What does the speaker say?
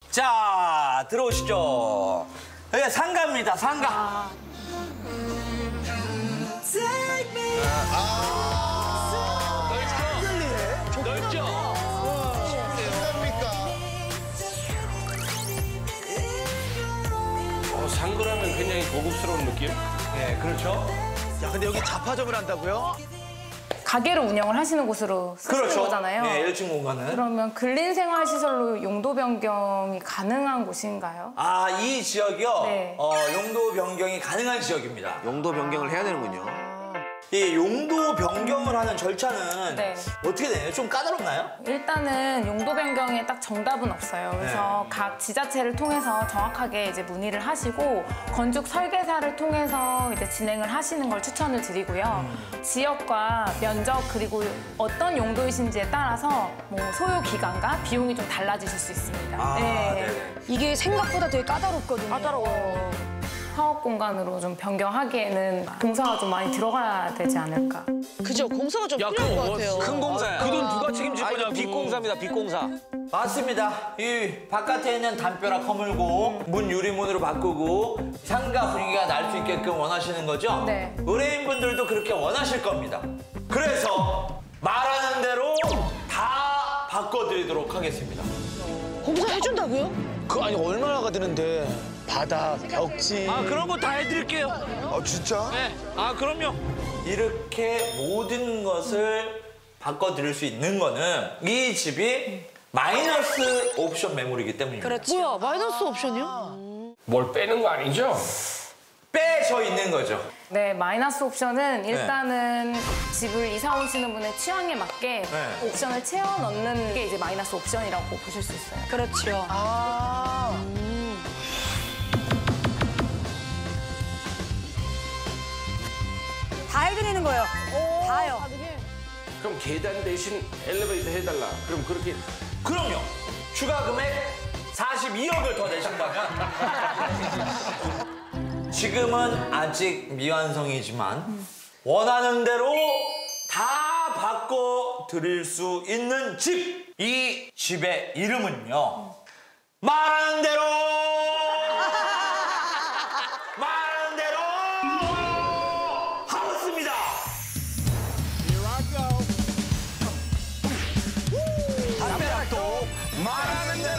자, 들어오시죠. 여기 상가입니다, 상가. 넓죠? 상그라면 굉장히 고급스러운 느낌? 네, 그렇죠. 야, 근데 여기 잡화점을 한다고요? 가게를 운영을 하시는 곳으로 쓰시는 그렇죠. 거잖아요. 네, 1층 공간은. 그러면 근린생활시설로 용도 변경이 가능한 곳인가요? 아, 이 지역이요? 네. 용도 변경이 가능한 지역입니다. 용도 변경을 해야 되는군요. 이 용도 변경을 하는 절차는 네. 어떻게 되나요? 좀 까다롭나요? 일단은 용도 변경에 딱 정답은 없어요. 그래서 각 지자체를 통해서 정확하게 이제 문의를 하시고 건축 설계사를 통해서 이제 진행을 하시는 걸 추천을 드리고요. 지역과 면적 그리고 어떤 용도이신지에 따라서 뭐 소요 기간과 비용이 좀 달라지실 수 있습니다. 네네. 이게 생각보다 되게 까다롭거든요. 사업 공간으로 좀 변경하기에는 공사가 좀 많이 들어가야 되지 않을까. 그죠? 공사가 좀 필요할 것 같아요. 큰 공사야. 그 돈 누가 책임질 거냐고. 빅공사입니다, 빅공사. 맞습니다. 이 바깥에 있는 담벼락 허물고 문 유리문으로 바꾸고 상가 분위기가 날 수 있게끔 원하시는 거죠? 네. 의뢰인분들도 그렇게 원하실 겁니다. 그래서 말하는 대로 다 바꿔드리도록 하겠습니다. 공사해준다고요? 그 아니 얼마나가 드는데 바닥, 벽지. 아, 그런 거 다 해드릴게요. 아 진짜? 네. 아, 그럼요. 이렇게 모든 것을 바꿔드릴 수 있는 거는 이 집이 마이너스 옵션 매물이기 때문입니다. 뭐야, 마이너스 옵션이요? 뭘 빼는 거 아니죠? 빼져 있는 거죠. 네, 마이너스 옵션은 일단은 집을 이사 오시는 분의 취향에 맞게 네. 옵션을 채워 넣는 게 이제 마이너스 옵션이라고 보실 수 있어요. 그렇죠. 다 해드리는 거예요. 다요. 그럼 계단 대신 엘리베이터 해달라. 그럼 그렇게. 그럼요. 추가 금액 42억을 더 내신다면 지금은 아직 미완성이지만 원하는 대로 다 바꿔드릴 수 있는 집! 이 집의 이름은요. 말하는 대로 말하는 대로 하우스입니다. 담벼락도 말하는 대로